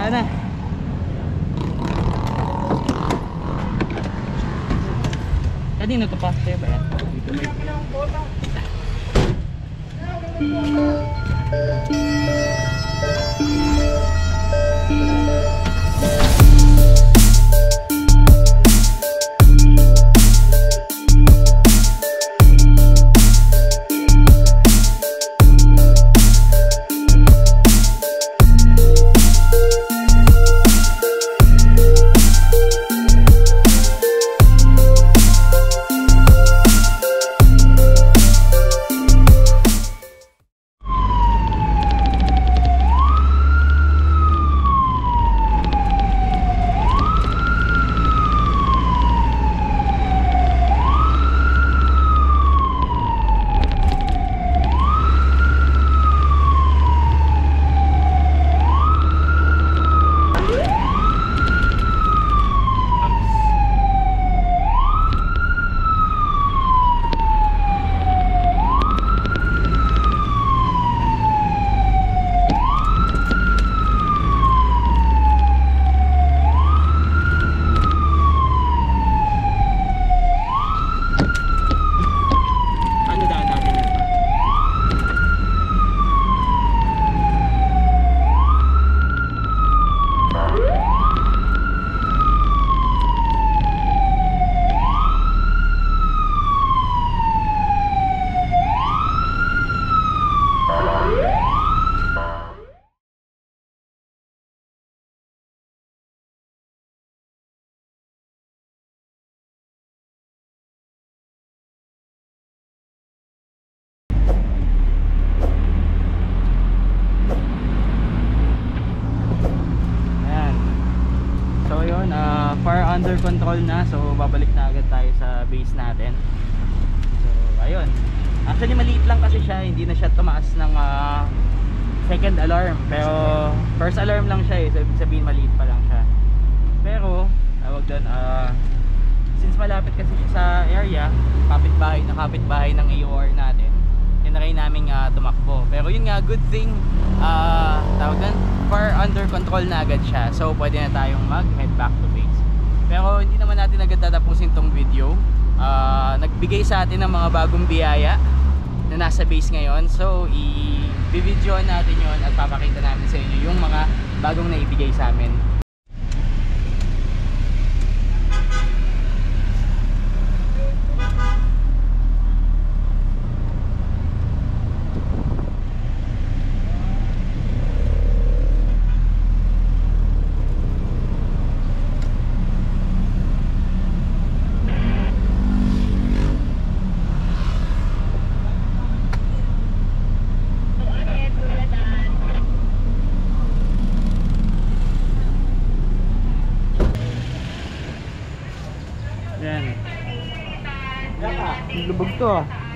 na. Kanino to paste ba yan? Dito may... Under control na, so babalik na agad tayo sa base natin. So ayun, actually maliit lang kasi siya, hindi na siya tumaas ng second alarm, pero first alarm lang siya so ibig sabihin maliit pa lang siya. Pero tawag doon, since malapit kasi siya sa area, kapitbahay ng AOR natin, tinry namin tumakbo. Pero yun nga, good thing tawag doon, far under control na agad siya, so pwede na tayong mag head back to base. Pero hindi naman natin agad tatapusin tong video. Nagbigay sa atin ng mga bagong biyaya na nasa base ngayon. So i-videoan natin yon at papakita namin sa inyo yung mga bagong naibigay sa amin. Lubog to.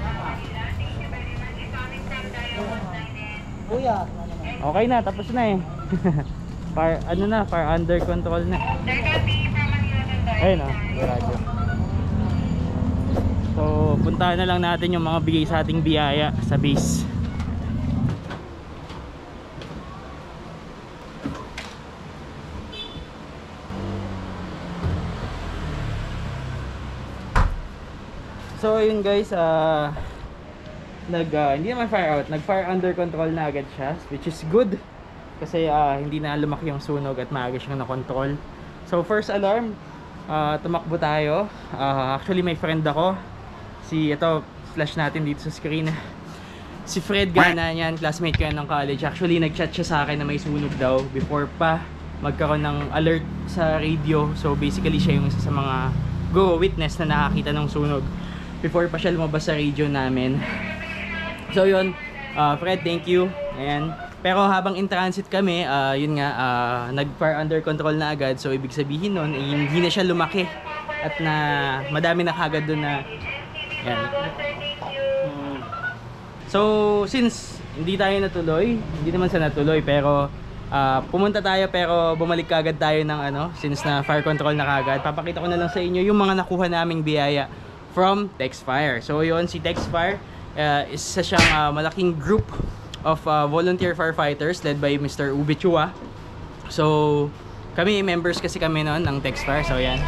Okay na, tapos na eh. Far under control na. Ayun radyo. So, puntahan na lang natin yung mga bigay sa ating biyaya sa base. So yun guys, hindi naman fire out, nag-fire under control na agad siya, which is good kasi hindi na lumaki yung sunog at maaga siyang na-control. So first alarm, tumakbo tayo. Actually may friend ako, ito flash natin dito sa screen, si Fred Gana yan, classmate ko yan ng college. Actually nag-chat siya sa akin na may sunog daw before pa magkaroon ng alert sa radio. So basically siya yung isa sa mga witness na nakakita ng sunog before pa siya lumabas sa radio namin. So yun, Fred, thank you. Ayan. Pero habang in transit kami, yun nga, nag-fire under control na agad. So ibig sabihin nun, hindi na siya lumaki. At na madami na kagad dun na yan. So since hindi tayo natuloy, hindi naman sa natuloy, pero pumunta tayo pero bumalik kagad tayo ng since na fire control na kagad. Papakita ko na lang sa inyo yung mga nakuha naming biyaya from Texfire. So yun, si Texfire, isa siyang malaking group of volunteer firefighters led by Mr. Ubichua. So kami members kasi kami noon ng Techfire. So yan,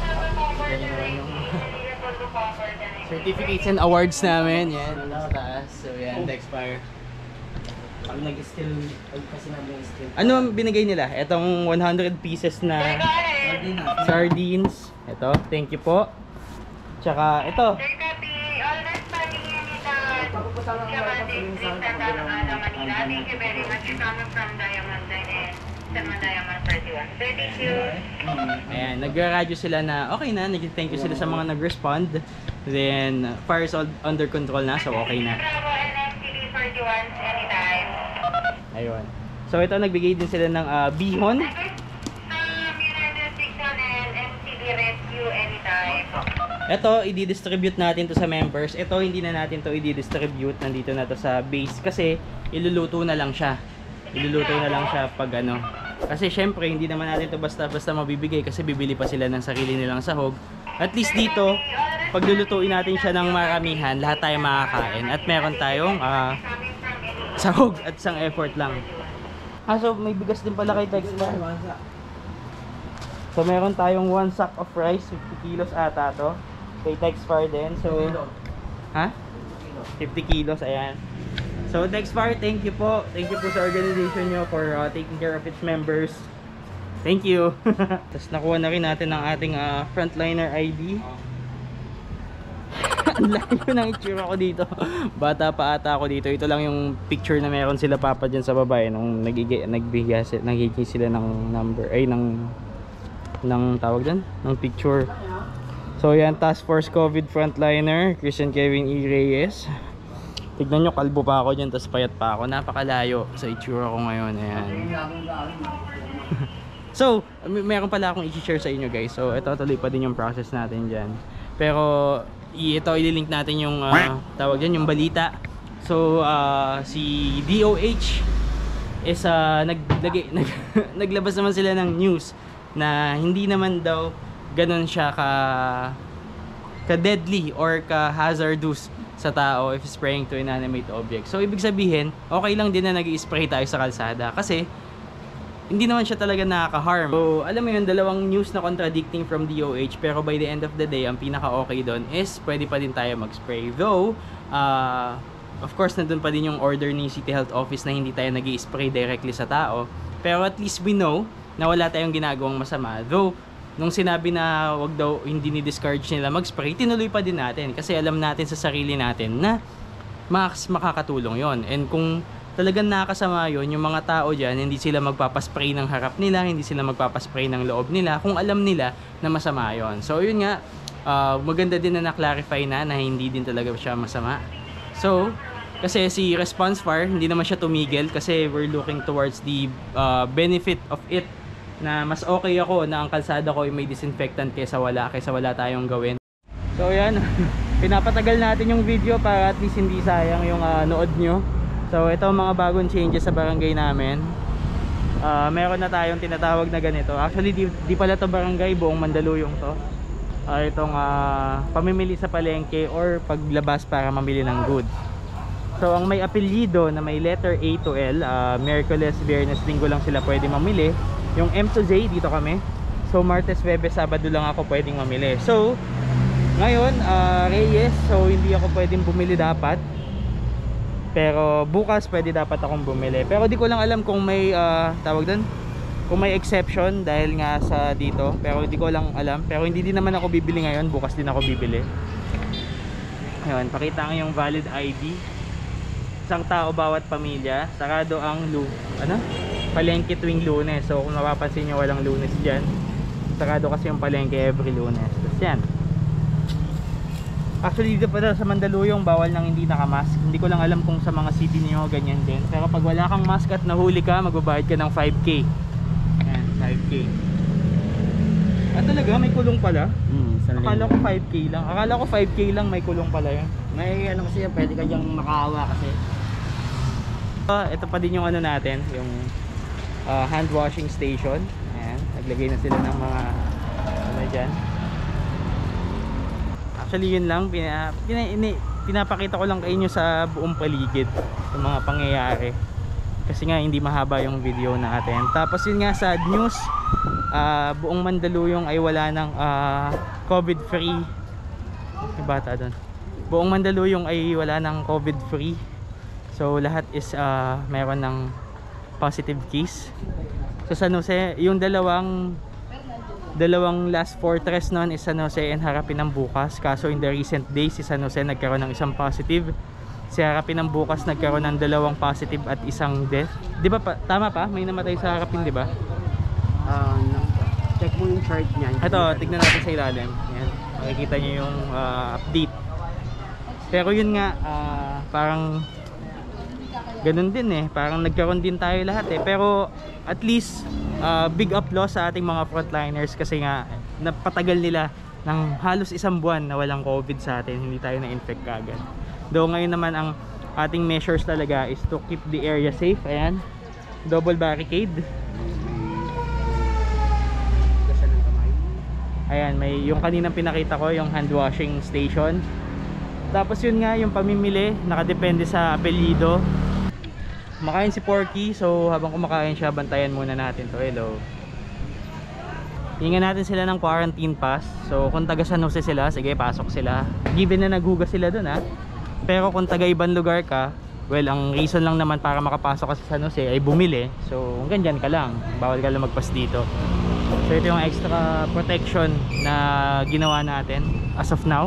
certificates and awards namin. Yan, taas. So yan, Techfire. Pag nag-skill, kasi nag-skill. Ano ang binigay nila? Itong 100 pieces na sardines. Ito, thank you po. Tsaka ito. Thank you very much. Coming from Diamond and Diamond 31. Thank you. Ayan, nag-radyo sila na okay na. Thank you sila sa mga nag-respond. Then, fire is all under control na. So, okay na. Ayun. So, ito, nagbigay din sila ng bihon. Ito, i-distribute natin to sa members. Ito, hindi na natin to i-distribute. Nandito na to sa base kasi iluluto na lang siya. Iluluto na lang siya pag ano. Kasi syempre, hindi naman natin to basta-basta mabibigay kasi bibili pa sila ng sarili nilang sahog. At least dito, pag lulutuin natin siya ng maramihan, lahat tayo makakain. At meron tayong sahog at isang effort lang. So may bigas din pala kay Techfire. So meron tayong 1 sack of rice, 50 kilos ata to. Kay Techfire din. So, 50 kilos, ayan. So Techfire, thank you po. Thank you po sa organization nyo for taking care of its members. Thank you. Tapos nakuha na rin natin ang ating frontliner ID. Ang laki ko ng itsura ko dito. Bata pa ata ako dito. Ito lang yung picture na meron sila papa dyan sa babae nung nagbigay sila ng number ay ng tawag dyan, ng picture. So yan, Task Force COVID Frontliner Cruz and Kevin E. Reyes. Tignan nyo, kalbo pa ako dyan, tapos payat pa ako. Napakalayo sa itsura ko ngayon. Ayan. So meron pala akong i-share sa inyo guys. So ito, tuloy pa din yung process natin dyan. Pero ito, ililink natin yung tawag dyan, yung balita. So si DOH is naglabas naman sila ng news na hindi naman daw ganun siya ka deadly or ka hazardous sa tao if spraying to inanimate object. So ibig sabihin, okay lang din na nag-i-spray tayo sa kalsada kasi hindi naman siya talaga nakaka-harm. So alam mo yun, dalawang news na contradicting from DOH, pero by the end of the day, ang pinaka-okay doon is pwede pa din tayo mag-spray. Though of course nandun pa din yung order ni City Health Office na hindi tayo nag-i-spray directly sa tao, pero at least we know na wala tayong ginagawang masama. Though nung sinabi na wag daw, hindi ni-discourage nila mag-spray, tinuloy pa din natin kasi alam natin sa sarili natin na makakatulong yon. And kung talagang nakakasama yon, yung mga tao dyan, hindi sila magpapaspray ng harap nila, hindi sila magpapaspray ng loob nila kung alam nila na masama yon. So yun nga, maganda din na na-clarify na hindi din talaga siya masama. So kasi si Response Fire, hindi naman siya tumigil kasi we're looking towards the benefit of it, na mas okay ako na ang kalsada ko ay may disinfectant kaysa wala tayong gawin. So yan, pinapatagal natin yung video para at least hindi sayang yung nood nyo. So ito mga bagong changes sa barangay namin. Meron na tayong tinatawag na ganito. Actually di pala to barangay, buong Mandaluyong to. Itong pamimili sa palengke or paglabas para mamili ng goods. So ang may apelyido na may letter A to L, Miyerkules, Biyernes, Linggo lang sila pwede mamili. Yung M to J, dito kami. So Martes, Webes, Sabado lang ako pwedeng mamili. So ngayon, Reyes, so hindi ako pwedeng bumili dapat. Pero bukas pwede dapat akong bumili. Pero di ko lang alam kung may tawag doon, kung may exception dahil nga sa dito. Pero di ko lang alam. Pero hindi din naman ako bibili ngayon, bukas din ako bibili. Ngayon, pakita ang yung valid ID. Isang tao bawat pamilya. Sarado ang palengke tuwing Lunes. So kung mapapansin nyo, walang Lunes dyan. Sarado kasi yung palengke every Lunes. Tapos yan. Actually dito pa sa Mandaluyong, bawal nang hindi nakamask. Hindi ko lang alam kung sa mga city niyo ganyan din. Pero pag wala kang mask at nahuli ka, magbabayad ka ng 5K. Yan, 5K. At talaga may kulong pala. Akala ko 5K lang. Akala ko 5K lang, may kulong pala yun. May ano kasi yan, pwede kayang makahawa kasi. Ito pa din yung natin, yung hand washing station. Ayan, naglagay na sila ng mga dyan. Actually yun lang, pinapakita ko lang kayo sa buong paligid yung mga pangyayari. kasi nga hindi mahaba yung video natin. Tapos yun nga, sad news, buong Mandaluyong ay wala ng COVID free. May bata doon. Buong Mandaluyong ay wala ng COVID free, so lahat is meron ng positive case. So San Jose, yung dalawang last fortress noon is San Jose and Harapin ng Bukas. Kaso in the recent days, si San Jose nagkaroon ng isang positive, si Harapin ng Bukas nagkaroon ng 2 positive at 1 death. Di ba tama pa? May namatay sa Harapin, di ba? Check mo yung chart niya. Ito, tignan natin sa ilalim. Yan, makikita nyo yung update. Pero yun nga, parang ganun din eh, parang nagkaroon din tayo lahat eh. Pero at least big applause sa ating mga frontliners, kasi nga napatagal nila ng halos 1 buwan na walang COVID sa atin, hindi tayo na-infect kagad. Though ngayon naman ang ating measures talaga is to keep the area safe. Ayan, double barricade. Ayan, may yung kaninang pinakita ko, yung hand washing station. Tapos yun nga, yung pamimili nakadepende sa apelyido. Kumakain si Porky, so habang kumakain siya, bantayan muna natin to. Hello. Hingan natin sila ng quarantine pass. So kung taga San Jose sila, sige, pasok sila. Given na naghugas sila dun ha. Pero kung taga ibang lugar ka, well, ang reason lang naman para makapasok ka sa San Jose ay bumili. So hanggang dyan ka lang, bawal ka lang magpas dito. So ito yung extra protection na ginawa natin as of now.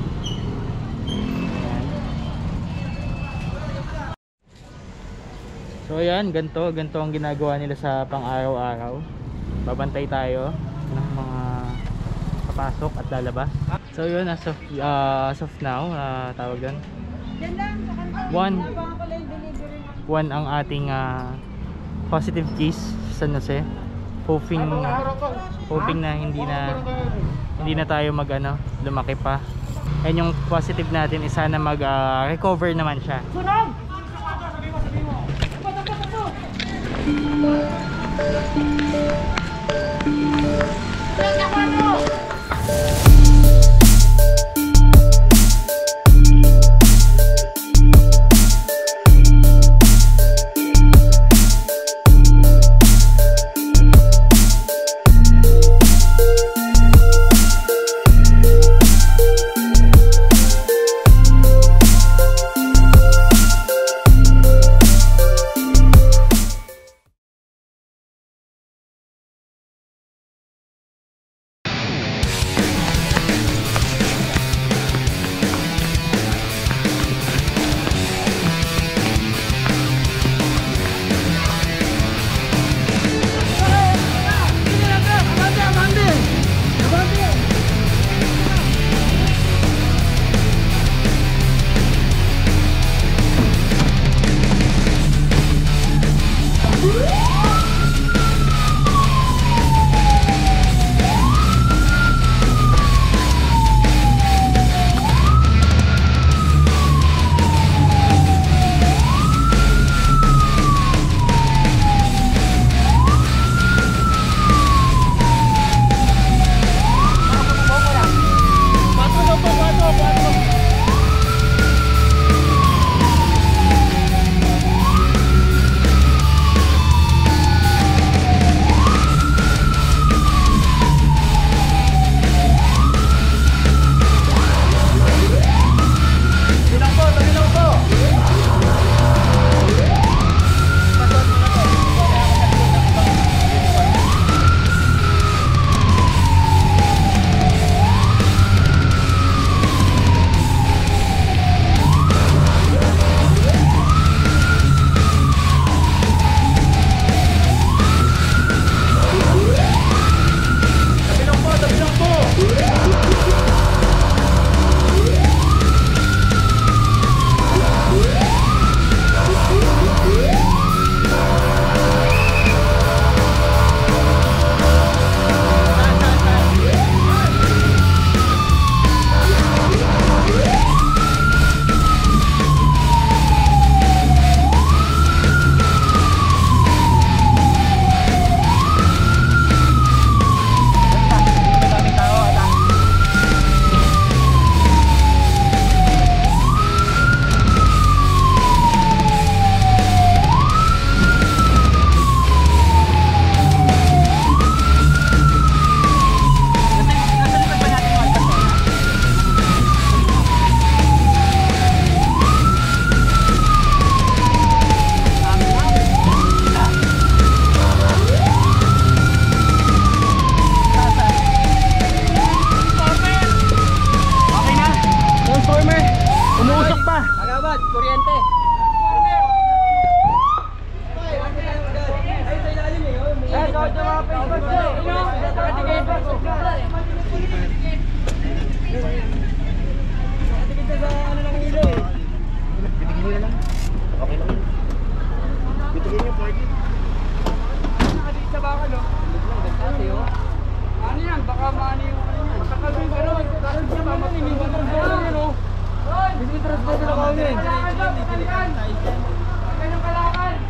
So ayan, ganito ang ginagawa nila sa pang-araw-araw. Babantay tayo ng mga papasok at lalabas. So yun, as of now, tawag doon, 1 ang ating positive case sa San Jose. Hoping na hindi na tayo lumaki pa. And yung positive natin is sana recover naman siya.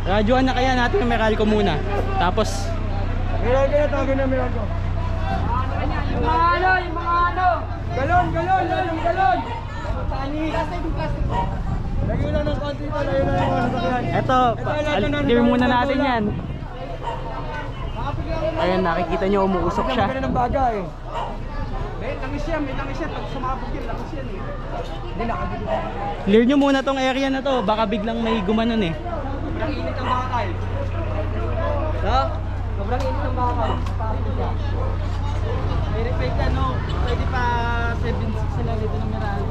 Radyoan na kaya natin yung Meralco muna. Tapos Meralco na, tawagin na Meralco. Yung mga ano. Galon. Lagyo lang ng konti ito, lagyo lang ng sasakyan. eto, clear muna natin yan. Ayun, nakikita nyo umuusok siya. Maganda ng bagay. May langis yan. Pag sumabog yan, langis yan eh. Hindi nakagili. Clear nyo muna tong area na to. Baka biglang may gumanon eh. Sobrang init ang bakal. Ha? Sobrang init ng bakal. Pakito siya. May repair ka, no? Pwede pa 7.6 sila dito ng Meral.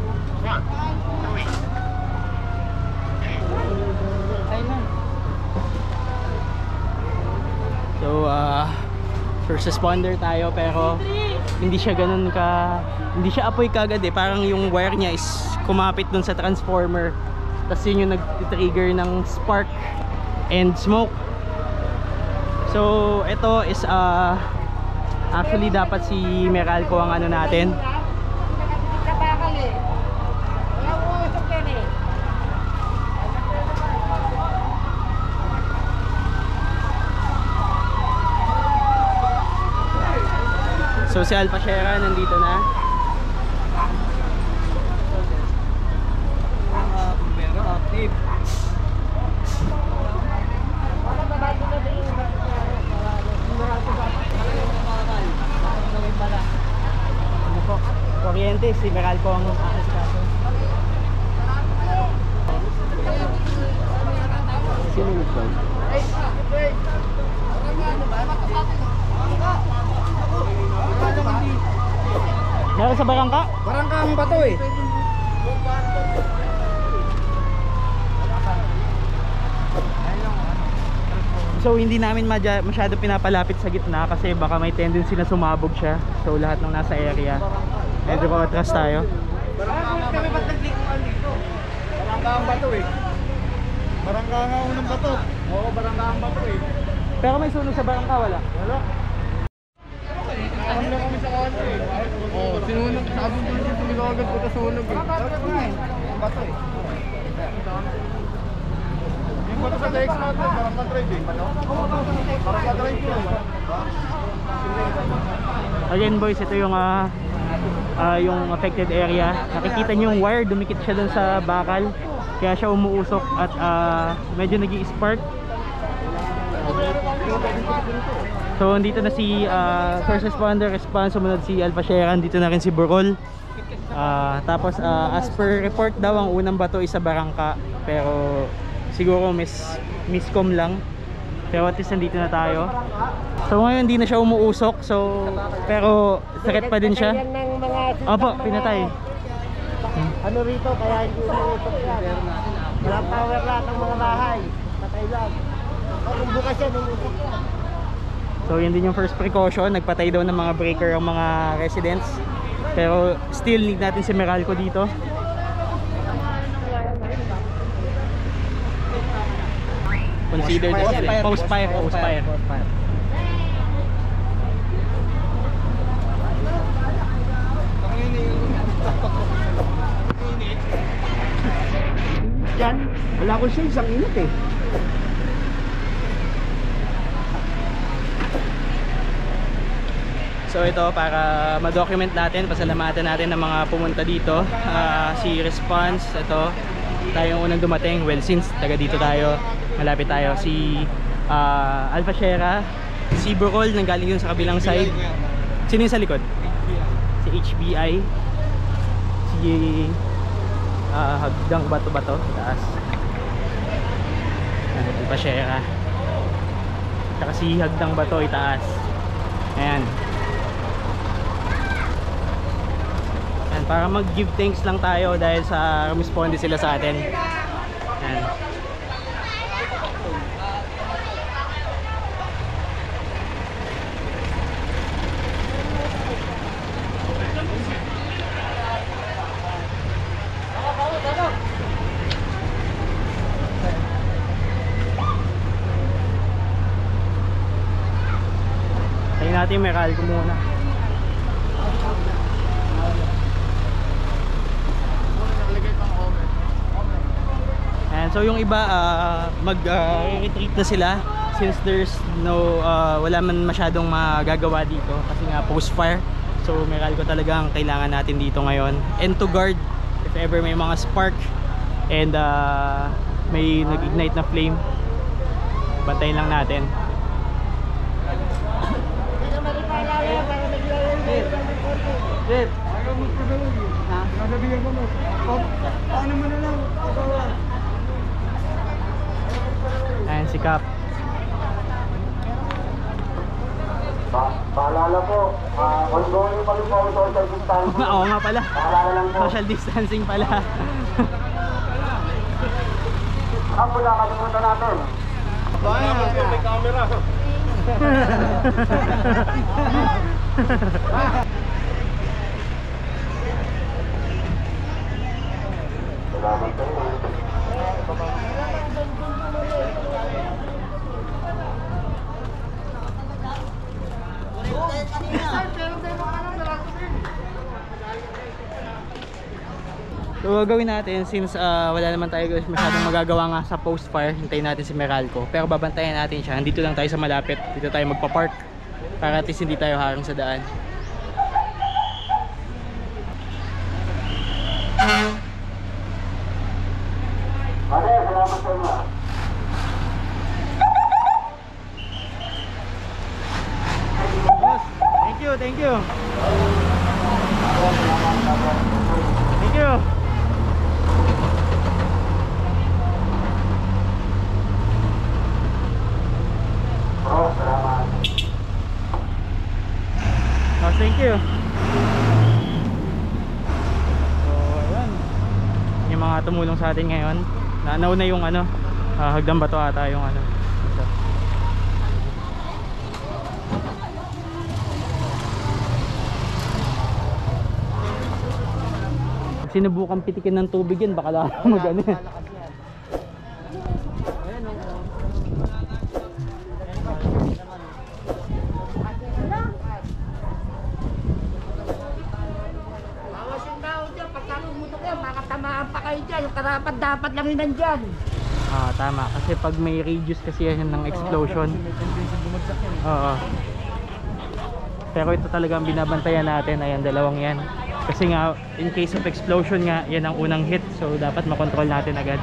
Ayun na. So, first responder tayo pero hindi siya ganun hindi siya apoy kagad eh. Parang yung wire niya is kumapit dun sa transformer. Tapos yun yung nag-trigger ng spark and smoke. So, ito is actually dapat si Meralco ang ano natin. Sa bakal eh. Wala ko usok yan eh. So si Alpha Shera nandito na. Pero active. Ano po? Kuryente, si Meralco ang aasikaso. Sinunod ba? Meron sa barangka? Barangka ang Bato eh. So hindi namin masyado pinapalapit sa gitna kasi baka may tendency na sumabog siya. So lahat ng nasa area medyo atras tayo. Kami ba't naglikuan dito? Barangka ang Bato eh. Barangka nga unang Bato. Oo, barangay ang Bato eh. Pero may sunog sa barangka, wala? Wala. Ano kami sa kanto eh. Oo, sinunog. Sabi ko dito tumilagad ko na sunog eh. Ang Bato eh. Yung Bato sa DX natin, Barangka Drive eh. Barangka Drive yun eh. Again boys, ito yung affected area. Nakikita niyo yung wire, dumikit siya dun sa bakal. Kaya siya umuusok at medyo nag-i-spark. So andito na si first responder response, sumunod si Alpha Shera, dito na rin si Burol. Tapos as per report daw ang unang bato is sa barangka, pero siguro miscom lang. Pero at least nandito na tayo. So ngayon hindi na siya umuusok, so pero threat pa din siya. Opo, pinatay. Ano rito, kaya hindi umuusok yan. Walang power lahat ng mga bahay. Patay lang. Kung bukas yan, umuusok yan. So yun din yung first precaution, nagpatay daw ng mga breaker ang mga residents. Pero still need natin si Meralco dito. Consider this post-fire. Yan, wala ko siya isang init eh. So ito para ma-document natin, pasalamatan natin ng mga pumunta dito. Si Response, ito tayong unang dumating. Well, since taga dito tayo, malapit tayo. Si Alpha Shera, si Burol nanggaling yun sa kabilang side. Sino yung sa likod? Si HBI, si Hagdan Bato, Itaas. Alpha Shera, saka si Hagdan Bato, Itaas. Ayan. Para mag-give thanks lang tayo dahil sa responde sila sa atin. Ayan. Tayo natin Meralco muna. And Ayan, so yung iba mag-retreat na sila since there's no wala man masyadong magagawa dito kasi nga post-fire. So Meralco talaga ang kailangan natin dito ngayon, and to guard if ever may mga spark and may nag-ignite na flame, bantayin lang natin. Red, ayaw mo pa daw yun. Ha? Nagabihan ko mo. Paano mo na lang? Ayan si Cap. Paalala po, ongoing pa rin po ang social distancing. Oo nga pala. Paalala lang po. Social distancing pala. Ang pula, kalimutan natin. May camera. Salamat po. So gagawin natin since wala naman tayo masyadong magagawa nga sa post fire, hintayin natin si Meralco, pero babantayan natin siya. Dito lang tayo sa malapit, dito tayo magpa-park para at least hindi tayo harang sa daan. Ate, salamat sa inyo. Boss, thank you, thank you. Thank you. Bro, salamat. Boss, thank you. So, ayan. Yung mga tumulong sa atin ngayon. Nauna yung Hagdan Bato ata yung isa. Sinubukan pitikin ng tubig yan, baka lang mag-ano yan. Bawas yung tao dyan, pagka lumutok yan, makatamaan pa kayo dyan, yung karapat dapat lang yun nandyan. Tama, kasi pag may radius kasi yan ng explosion. Oo. Pero ito talaga ang binabantayan natin, ayan, dalawang yan. Kasi nga, in case of explosion nga, yan ang unang hit. So, dapat makontrol natin agad.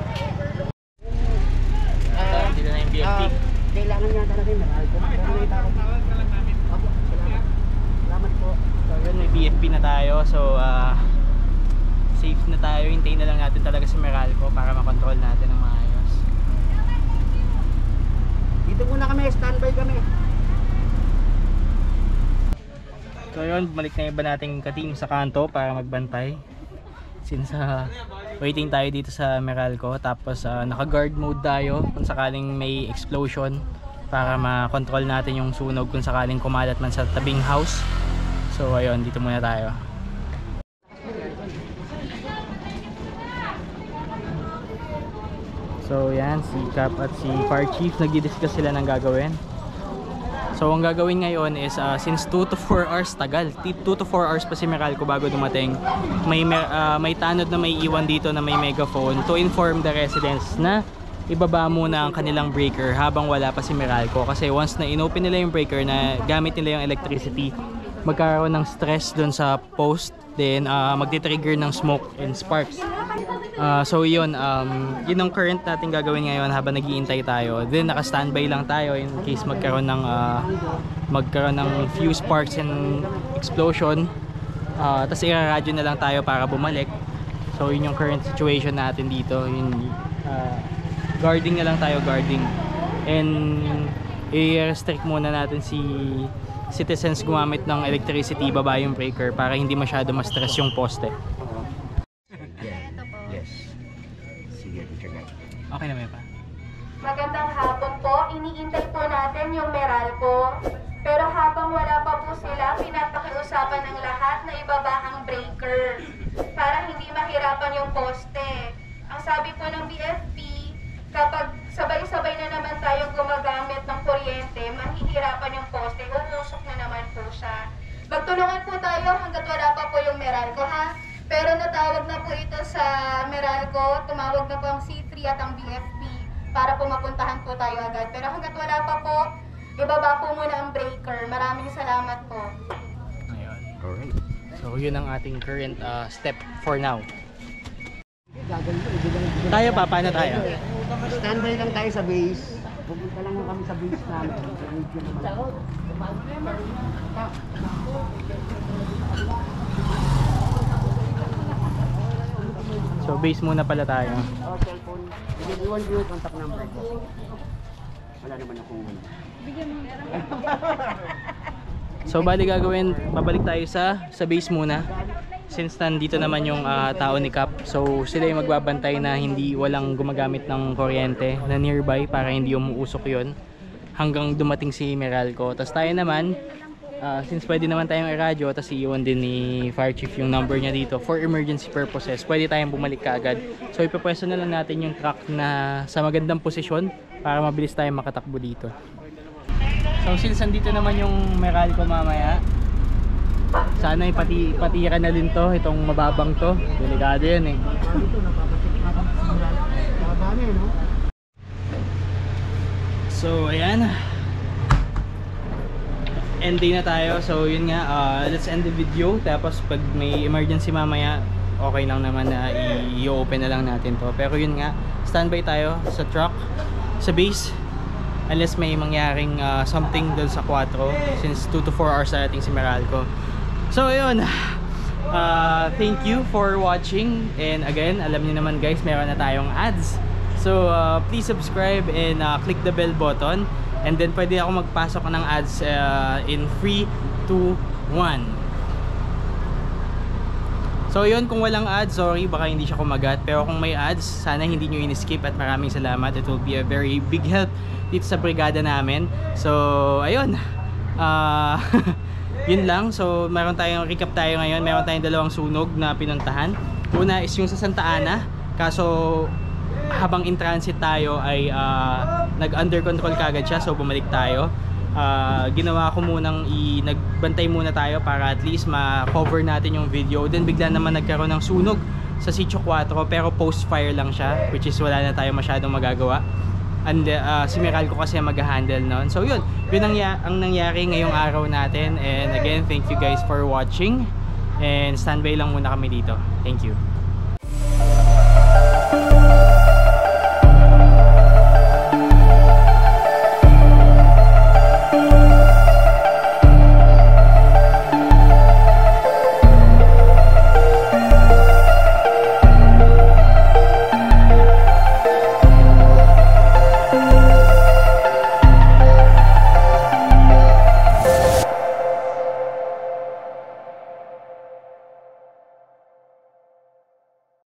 Dito na yung BFP. Kailangan niya talaga yung Meralco. Salamat po. So, yun, may BFP na tayo. So, safe na tayo. Hintayin na lang natin talaga si Meralco para makontrol natin ng maayos. Dito muna kami, standby kami. So yun, balik na iba nating ka-team sa kanto para magbantay. Since waiting tayo dito sa Meralco. Tapos naka-guard mode tayo kung sakaling may explosion, para makontrol natin yung sunog kung sakaling kumalat man sa tabing house. So ayun, dito muna tayo. So yan, si Cap at si Fire Chief nagdi-discuss sila ng gagawin. So ang gagawin ngayon is since 2 to 4 hours tagal, 2 to 4 hours pa si Meralco bago dumating, may tanod na may iwan dito na may megaphone to inform the residents na ibaba muna ang kanilang breaker habang wala pa si Meralco. Kasi once na inopen nila yung breaker na gamit nila yung electricity, magkaroon ng stress dun sa post, then magti-trigger ng smoke and sparks. So yun, yun ang current natin gagawin ngayon habang nag-iintay tayo. Then naka-standby lang tayo in case magkaroon ng few sparks and explosion. Tapos i-radyo na lang tayo para bumalik. So yun yung current situation natin dito. Yun, guarding na lang tayo, guarding. And i-restrict muna natin si citizens gumamit ng electricity, baba yung breaker para hindi masyado ma-stress yung poste. Okay na, pa. Magandang hapon po. Iniintay po natin yung Meralco. Pero habang wala pa po sila, pinapakiusapan ng lahat na ibaba ang breaker para hindi mahirapan yung poste. Ang sabi po ng BFP, kapag sabay-sabay na naman tayong gumagamit ng kuryente, mahihirapan yung poste, umusok na naman po siya. Magtulungan po tayo hanggat wala pa po yung Meralco, ha? Pero natawag na po ito sa Meralco, tumawag na po ang C3 at ang BFP para po mapuntahan po tayo agad. Pero hanggat wala pa po, ibaba po muna ang breaker. Maraming salamat po. Ayun. Alright. So yun ang ating current step for now. Tayo pa, paano tayo? Standby lang tayo sa base. Pupunta lang kami sa base namin. So base muna pala tayo. Oh, cellphone. Iwan ko yung contact number ko. Wala naman akong So bali gagawin, babalik tayo sa base muna. Since nandito naman yung tao ni Cap. So sila yung magbabantay na hindi walang gumagamit ng kuryente na nearby para hindi umuusok yun hanggang dumating si Meralco. Tapos tayo naman, since pwede naman tayong i-radio, tapos iiwan din ni Fire Chief yung number niya dito for emergency purposes, pwede tayong bumalik kaagad. So ipapwesto na lang natin yung truck na sa magandang posisyon para mabilis tayong makatakbo dito. So since nandito naman yung Meralco mamaya, sana ipatira na din to, itong mababang to. Delikado yan eh. So ayan, end day na tayo. So yun nga, let's end the video. Tapos pag may emergency mamaya, okay lang naman na i-open na lang natin to. Pero yun nga, standby tayo sa truck, sa base, unless may mangyaring something doon sa 4, since 2 to 4 hours na natin si Meralco. So ayun, thank you for watching. And again, alam niyo naman guys, meron na tayong ads. So please subscribe and click the bell button. And then pwede ako magpasok ng ads in 3, 2, 1. So yun, kung walang ads, sorry, baka hindi siya kumagat. Pero kung may ads, sana hindi nyo in-skip. At maraming salamat, it will be a very big help dito sa brigada namin. So ayun, yun lang. So meron tayong recap tayo ngayon. Meron tayong 2 sunog na pinuntahan. Una is yung sa Santa Ana, kaso habang in transit tayo ay nag under control kagad siya, so bumalik tayo. Ginawa ko munang nagbantay muna tayo para at least ma-cover natin yung video. Then bigla naman nagkaroon ng sunog sa Sitio 4, pero post fire lang siya, which is wala na tayo masyadong magagawa. And si Meralco kasi mag-handle noon. So yun ang nangyari ngayong araw natin. And again, thank you guys for watching. And standby lang muna kami dito. Thank you.